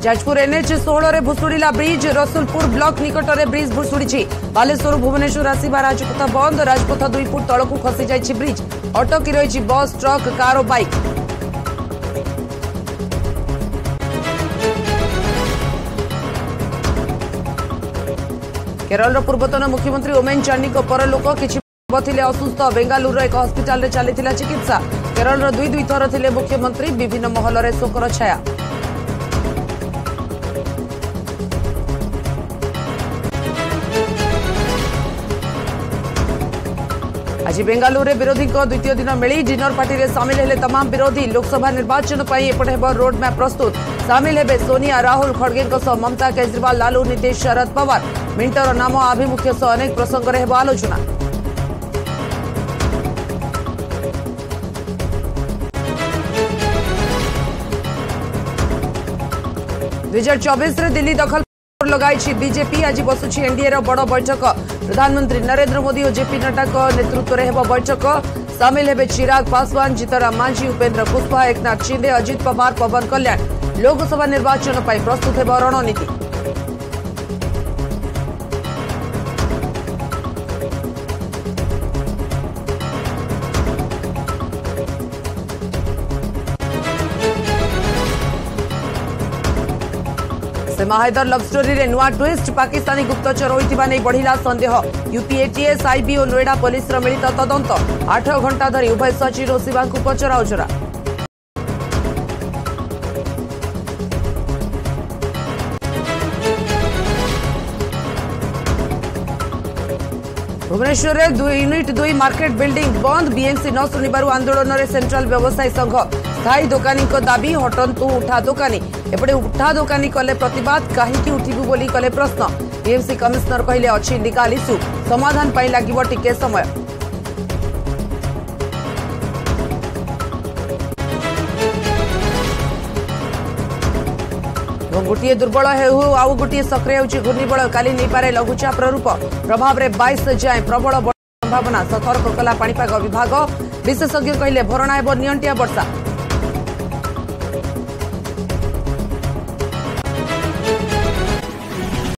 Jajpur NH 16 Bhushuda bridge Rasulpur block निकट में bridge Bhushudi Baleshwar Bhubaneswar आसवा राजपथ बंद राजपथ 2 फुट तलक खसी जाइछि ब्रिज अटकी रही बस ट्रक कार और बाइक। केरल पूर्वतन मुख्यमंत्री ओमेन चांडी परलोक किछि थे असुस्थ बेंगालुरु एक हस्पिटाल चली चिकित्सा केरल 2 थर थे मुख्यमंत्री विभिन्न महल में शोकर छाया। आज बेंगालुरु में विरोधी द्वितीय दिन मिली डिनर पार्टी में सामिल हेले तमाम विरोधी लोकसभा निर्वाचन पर एपटे हेब रोड मैप प्रस्तुत सामिल हेबे सोनिया राहुल खड़गे ममता केजरीवाल लालू नीतीश शरद पवार मिंटर नाम आभिमुख्य सह अनेक प्रसंग में हेब आलोचना। दुई 2024 दिल्ली दखल लगाई बीजेपी आज बसुची एनडीए बड़ बैठक प्रधानमंत्री नरेंद्र मोदी और जेपी नड्डा नेतृत्व में हेब बैठक सामिल हेबे चिराग पासवान जीतराम मांझी उपेन्द्र कुशवाहा एकनाथ शिंदे अजित पवार पवन कल्याण लोकसभा निर्वाचन पर प्रस्तुत हेब रणनीति। हैदर लव स्टोरी रे नुआ ट्विस्ट पाकिस्तानी गुप्तचर होइतिबा नै बढ़िला संदेह यूपीएटीएस आईबी और नोएडा पुलिस मिलित तदंत 8 घंटा धरी उभय सचिव और शिवा को पचराउचरा। भुवनेश्वर में 2 यूनिट 2 मार्केट बिल्डिंग बंद बीएमसी न शुणिबारु आंदोलन में सेंट्रल व्यवसायी संघ स्थायी दोकानी दाबी हटंतु उठा दोकानी एपटे उठा दोकानी कले प्रतिवाद कहीं उठिबु बोली कले प्रश्न बीएमसी कमिश्नर कहले अछि लीगल इश्यू समाधान पाई लागिबो टिके समय। गोटे दुर्बल आउ गोटे सक्रिय होउछि घूर्णिबल काली नहीं पारे लघुचाप रूप प्रभाव में 22 जाए प्रबल संभावना सतर्क कला पाणीपाग विभाग विशेषज्ञ कहले भरणा एवं नियंटिया वर्षा